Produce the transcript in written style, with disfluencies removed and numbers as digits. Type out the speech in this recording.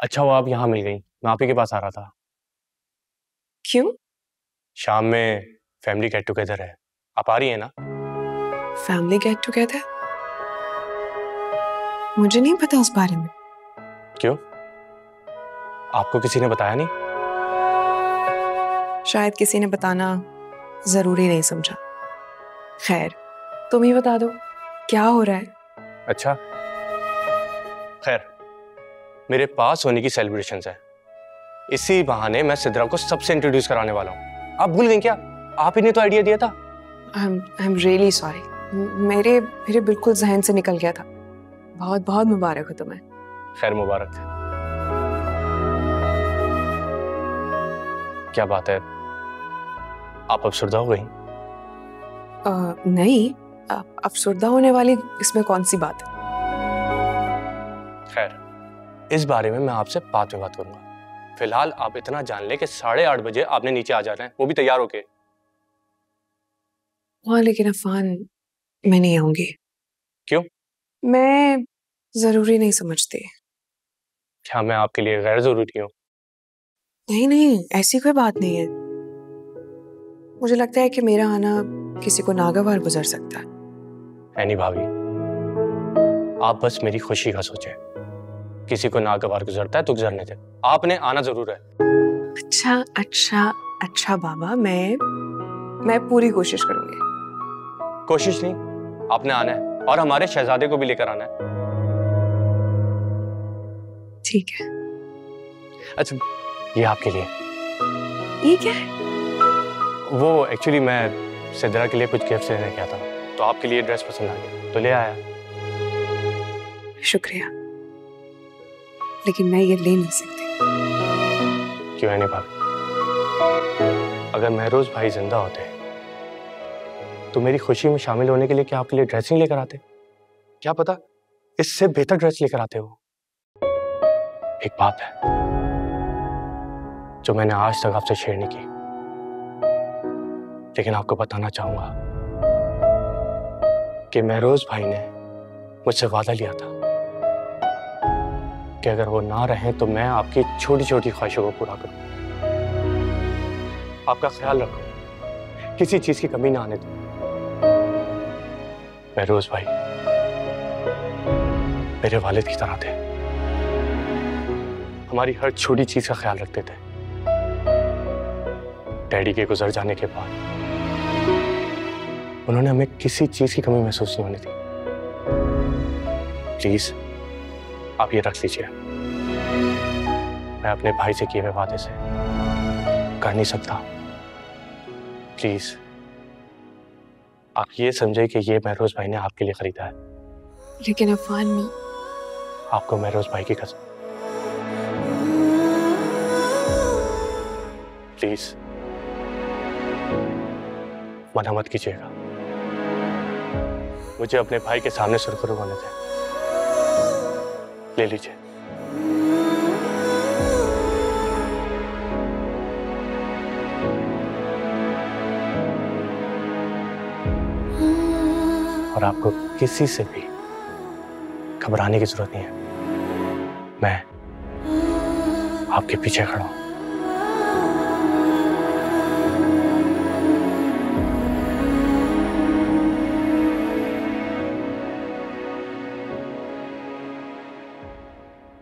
अच्छा वो आप यहाँ मिल गई, मैं आप ही के पास आ रहा था। क्यों? शाम में फैमिली गेट टुगेदर है, आप आ रही हैं ना? Family get together? मुझे नहीं पता उस बारे में। क्यों? आपको किसी ने बताया नहीं? शायद किसी ने बताना जरूरी नहीं समझा। खैर, तुम ही बता दो क्या हो रहा है। अच्छा खैर, मेरे पास होने की सेलिब्रेशंस है, इसी बहाने मैं सिद्रा को सबसे इंट्रोड्यूस कराने वाला हूँ। आप भूल गई क्या? आप ही ने तो आइडिया दिया था। आई एम रियली सॉरी, मेरे मेरे बिल्कुल जहन से निकल गया था। बहुत बहुत मुबारक हो तुम्हें। खैर मुबारक। क्या बात है, आप अफसरदा हो गई? नहीं, अफसरदा होने वाली इसमें कौन सी बात है। खैर, इस बारे में मैं आपसे बाद में बात करूंगा। फिलहाल आप इतना जान लें कि 8:30 बजे आपने नीचे आ जाना है, वो भी तैयार होके। हाँ लेकिन अफान, मैं नहीं आऊंगी। क्यों? मैं जरूरी नहीं समझती। क्या मैं आपके लिए गैर जरूरी हूँ? नहीं नहीं, ऐसी कोई बात नहीं है। मुझे लगता है कि मेरा आना किसी को नागवार गुजर सकता है। नहीं भाभी, आप बस मेरी खुशी का सोचें। किसी को नागवार गुजरता है तो गुजरने दे, आपने आना जरूर है। अच्छा अच्छा अच्छा बाबा, मैं पूरी कोशिश करूंगी। कोशिश नहीं, आपने आना है और हमारे शहजादे को भी लेकर आना है। ठीक है। अच्छा, ये आपके लिए। ये क्या है? वो एक्चुअली मैं सिद्रा के लिए कुछ गिफ्ट लेने गया था, तो आपके लिए ड्रेस पसंद आ गया तो ले आया। शुक्रिया, लेकिन मैं ये ले नहीं सकती। क्यों है नहीं भाभी? अगर महरोज भाई जिंदा होते तो मेरी खुशी में शामिल होने के लिए क्या आपके लिए ड्रेसिंग लेकर आते? क्या पता इससे बेहतर ड्रेस लेकर आते हो। एक बात है जो मैंने आज तक आपसे शेयर नहीं की, लेकिन आपको बताना चाहूंगा कि महरोज भाई ने मुझसे वादा लिया था कि अगर वो ना रहे तो मैं आपकी छोटी छोटी ख्वाहिशों को पूरा करूं, आपका ख्याल रखूं, किसी चीज की कमी ना आने दूं। महरोज भाई मेरे वालिद की तरह थे, हमारी हर छोटी चीज का ख्याल रखते थे। डैडी के गुजर जाने के बाद उन्होंने हमें किसी चीज की कमी महसूस नहीं होने दी। प्लीज आप ये रख लीजिए, मैं अपने भाई से किए हुए वादे से कर नहीं सकता। प्लीज आप ये समझे कि ये महरोज भाई ने आपके लिए खरीदा है। लेकिन अफान में आपको महरोज भाई की कसम, प्लीज मना मत कीजिएगा। मुझे अपने भाई के सामने सुरखरू होने दें। ले लीजिए। और आपको किसी से भी घबराने की जरूरत नहीं है, मैं आपके पीछे खड़ा हूं।